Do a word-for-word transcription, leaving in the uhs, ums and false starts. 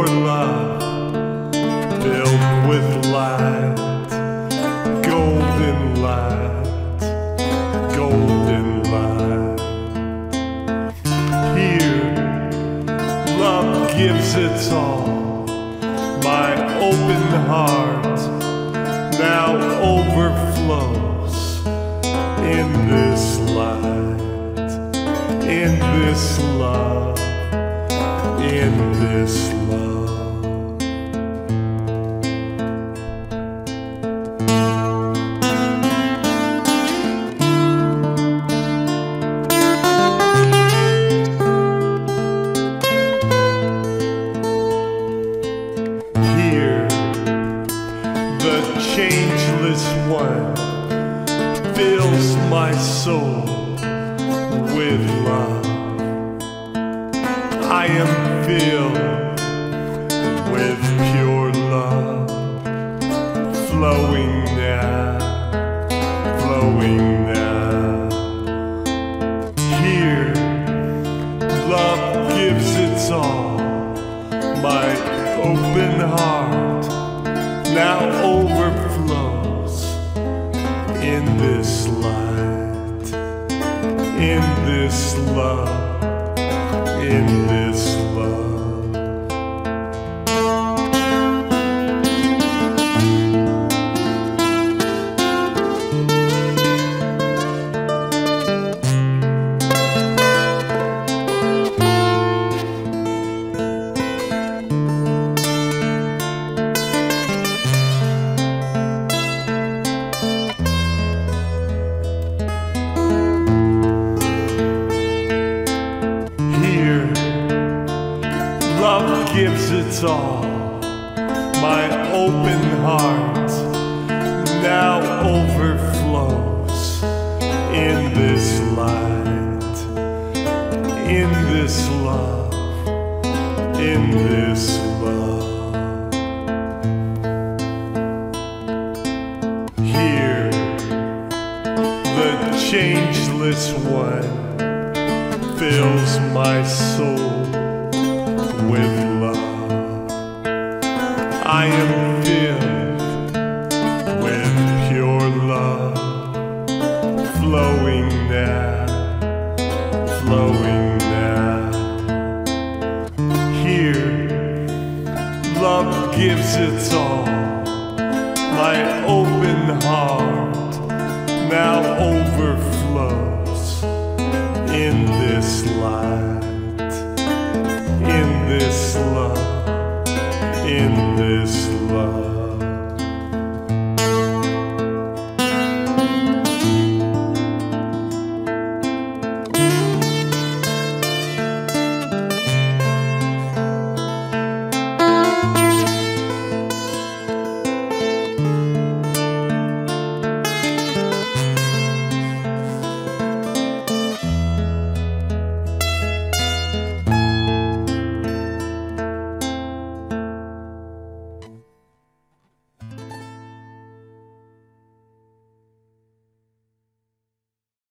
pure love, filled with light, golden light, golden light. Here, love gives its all. My open heart now overflows in this light, in this love, in this love. Here, the Changeless One fills my soul with love. I am filled with pure love, flowing now, flowing now. Here, love gives its all. My open heart now overflows in this light, in this love, in this love. Love gives its all. My open heart now overflows in this light, in this love, in this love. Here, the Changeless One fills my soul with love. I am filled with pure love, flowing now, flowing now. Here, love gives its all. My open heart now overflows in this light, in this love, in this love.